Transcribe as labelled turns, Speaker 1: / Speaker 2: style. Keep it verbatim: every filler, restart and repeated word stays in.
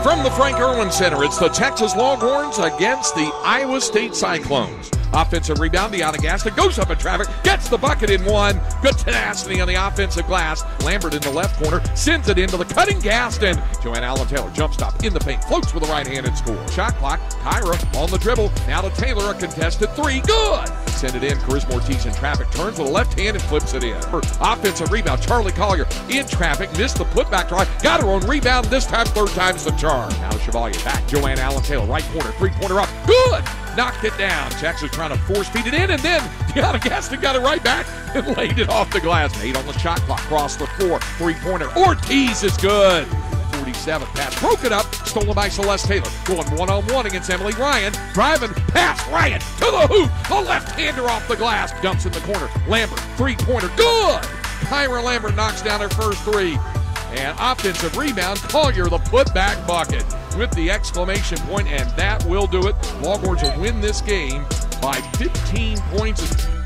Speaker 1: From the Frank Irwin Center, it's the Texas Longhorns against the Iowa State Cyclones. Offensive rebound, Deanna Gaston goes up in traffic, gets the bucket in one. Good tenacity on the offensive glass. Lambert in the left corner, sends it into the cutting Gaston. Joanne Allen Taylor, jump stop in the paint, floats with a right-handed score. Shot clock, Tyra on the dribble. Now to Taylor, a contested three, good. Send it in, Charisma Ortiz in traffic, turns with a left hand and flips it in. Her offensive rebound, Charlie Collier in traffic, missed the putback drive, got her own rebound, this time third time's the charm. Now Chevalier back, Joanne Allen Taylor, right corner, three-pointer up, good! Knocked it down. Texas trying to force feed it in, and then Deanna Gaston got it right back and laid it off the glass. Eight on the shot clock, cross the floor, three-pointer. Ortiz is good. forty-seven pass broken up, stolen by Celeste Taylor. Going one-on-one against Emily Ryan. Driving, pass, Ryan to the hoop. The left-hander off the glass. Dumps in the corner. Lambert, three-pointer, good. Kyra Lambert knocks down her first three. And offensive rebound, Collier the putback bucket with the exclamation point, and that will do it. Longhorns will win this game by fifteen points.